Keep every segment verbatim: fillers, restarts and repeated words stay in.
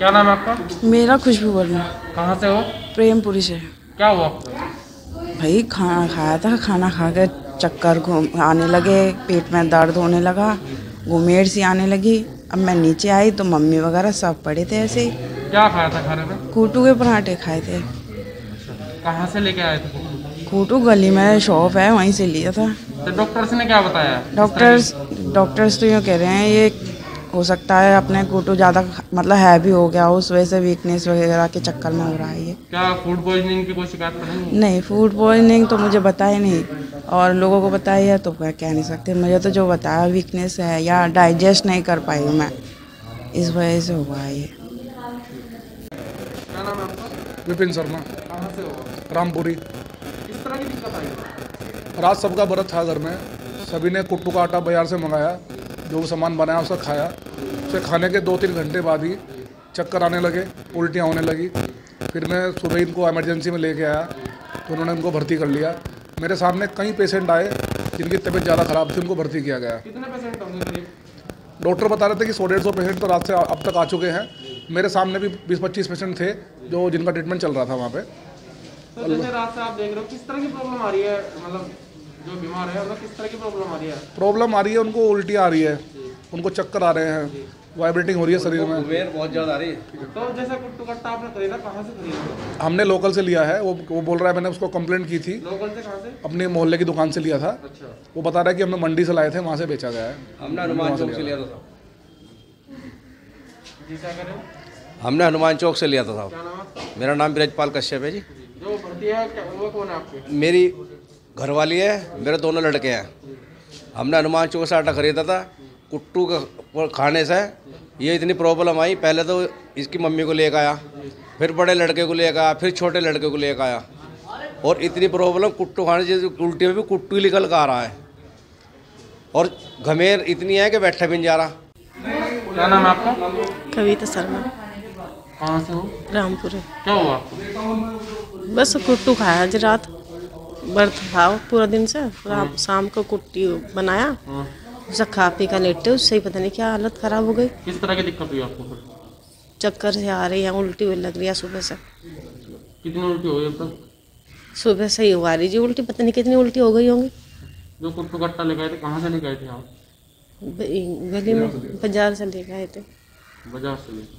क्या नाम है आपका? मेरा खुशबू वर्मा। कहाँ से हो? प्रेमपुरी से। क्या हुआ आपको? भाई खाना खाया था, खाना खा के चक्कर घूम आने लगे, पेट में दर्द होने लगा, घुमेड़ सी आने लगी। अब मैं नीचे आई तो मम्मी वगैरह सब पड़े थे ऐसे ही। क्या खाया था खाने में? कूटू के पराठे खाए थे। कहाँ से लेके आए थे? कूटू गली में शॉप है, वहीं से लिया था। तो डॉक्टर्स ने क्या बताया? डॉक्टर्स डॉक्टर्स तो यूँ कह रहे हैं ये हो सकता है अपने कूटू ज़्यादा मतलब हैवी हो गया, उस वजह से वीकनेस वगैरह के चक्कर में हो रहा है ये। क्या फूड पॉइजनिंग की कोई शिकायत तो नहीं? नहीं, फूड पॉइजनिंग तो मुझे बताया नहीं, और लोगों को बताई है तो कह नहीं सकते। मुझे तो जो बताया वीकनेस है या डाइजेस्ट नहीं कर पाई हूँ मैं, इस वजह से हुआ है ये। क्या नाम है आपका? विपिन शर्मा। कहाँ से हो? रामपुरी। किस तरह की दिक्कत आई? रात सबका व्रत था घर में, सभी ने कुट्टू का आटा बाजार से मंगाया, जो सामान बनाया उसका खाया। उसे खाने के दो तीन घंटे बाद ही चक्कर आने लगे, उल्टियाँ होने लगी। फिर मैं सुबह इनको इमरजेंसी में लेके आया तो उन्होंने उनको भर्ती कर लिया। मेरे सामने कई पेशेंट आए जिनकी तबीयत ज़्यादा ख़राब थी, उनको भर्ती किया गया। कितने पेशेंट होंगे करीब? डॉक्टर बता रहे थे कि सौ डेढ़ सौ पेशेंट तो रात से अब तक आ चुके हैं। मेरे सामने भी बीस पच्चीस पेशेंट थे जो जिनका ट्रीटमेंट चल रहा था वहाँ पे। तो जैसे रात से आप देख रहे हो, किस तरह की प्रॉब्लम आ रही है? मतलब जो बीमार है उनको किस तरह की प्रॉब्लम आ रही है? प्रॉब्लम आ रही है, उनको उल्टी आ रही है, उनको चक्कर आ रहे हैं, वाइब्रेटिंग हो रही है शरीर में, उमेर बहुत ज़्यादा आ रही है। तो जैसे कुट्टू कट्टा आपने खरीदा, कहाँ से खरीदा? हमने लोकल से लिया है। वो वो बोल रहा है मैंने उसको कंप्लेंट की थी, लोकल से कहाँ से? अपने मोहल्ले की दुकान से लिया था। अच्छा। वो बता रहा है कि हमने मंडी से लाए थे, वहाँ से बेचा गया है। हमने हनुमान चौक से लिया था साहब। जी क्या कह रहे हो? हमने हनुमान चौक से लिया था साहब। क्या नाम है आपका? मेरा नाम ब्रजपाल कश्यप है जी। जो भर्ती है क्या- वो कौन है आपके? मेरी घरवाली है, मेरे दोनों लड़के हैं। हमने हनुमान चौक से आटा खरीदा था। कुट्टू का खाने से ये इतनी प्रॉब्लम आई। पहले तो इसकी मम्मी को लेकर आया, फिर बड़े लड़के को लेकर आया, फिर छोटे लड़के को लेकर आया, और इतनी प्रॉब्लम कुट्टू खाने से उल्टी में भी कुट्टू ही निकल कर आ रहा है, और घमेर इतनी है कि बैठा भी नहीं जा रहा। क्या नाम है आपका? कविता शर्मा। कहाँ से हो? रामपुरी। क्या हुआ आपको? बस कुट्टू खाया आज रात, व्रत था पूरा दिन से। रात शाम को कुट्टी बनाया, उसे खा पी कर लेटे, उससे ही पता नहीं क्या हालत ख़राब हो गई। किस तरह की दिक्कत हुई आपको? चक्कर से आ रही है, उल्टी हुई लग रही है सुबह से। कितनी उल्टी हुई अब तक? सुबह से ही हुआ रही जी उल्टी, पता नहीं कितनी उल्टी हो गई होंगी। जो कुट्टू कट्टा लेके आए थे, कहाँ से लेके आए थे आप? ब- गली में बाजार से लेकर आए थे। बाजार से लेके।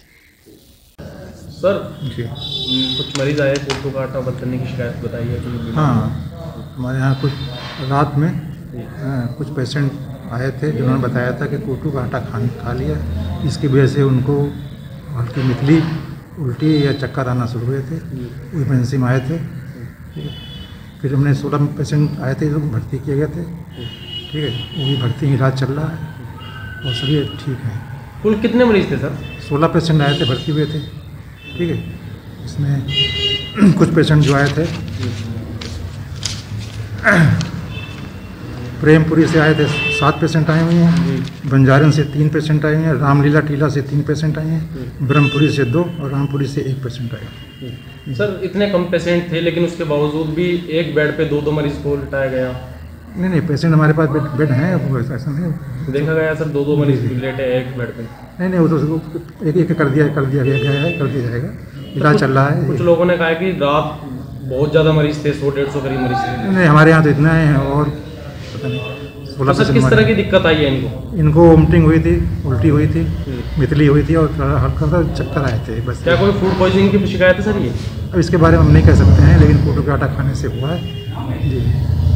सर जी कुछ मरीज आए, कुट्टू का आटा बदलने की शिकायत बताई है कि हाँ, हमारे यहाँ कुछ रात में आ, कुछ पेशेंट आए थे जिन्होंने बताया था कि कुट्टू का आटा खा खा लिया, इसकी वजह से उनको हल्की मितली उल्टी या चक्कर आना शुरू हुए थे। वो इमरजेंसी में आए थे। फिर हमने सोलह पेशेंट आए थे जो भर्ती किए गए थे। ठीक है, वो भी भर्ती इलाज चल रहा है और सभी ठीक हैं। कुल कितने मरीज थे सर? सोलह पेशेंट आए थे, भर्ती हुए थे। ठीक है, इसमें कुछ पेशेंट जो आए थे प्रेमपुरी से आए थे, सात पेशेंट आए हुए हैं। बंजारन से तीन पेशेंट आए हैं। रामलीला टीला से तीन पेशेंट आए हैं। ब्रह्मपुरी से दो और रामपुरी से एक पेशेंट आया। सर इतने कम पेशेंट थे, लेकिन उसके बावजूद भी एक बेड पे दो दो मरीज को लिटाया गया। नहीं नहीं, पेशेंट हमारे पास बेड बेड हैं, वो ऐसा नहीं देखा गया सर, दो दो मरीज लेटे हैं एक बेड पे। नहीं नहीं, वो तो एक एक कर दिया कर दिया गया है, कर दिया जाएगा, इलाज चल रहा है। कुछ लोगों ने कहा कि रात बहुत ज़्यादा मरीज थे, सौ डेढ़ सौ करीब मरीज थे। नहीं, हमारे यहाँ तो इतना है, और पता नहीं सोलह सर किस तरह की दिक्कत आई है इनको? इनको वोमिटिंग हुई थी, उल्टी हुई थी, मितली हुई थी और हल्का सा चक्कर आए थे बस। क्या कोई फूड पॉइजनिंग की शिकायत है सर ये? अब इसके बारे में हम नहीं कह सकते हैं, लेकिन कुट्टू का आटा खाने से हुआ है जी।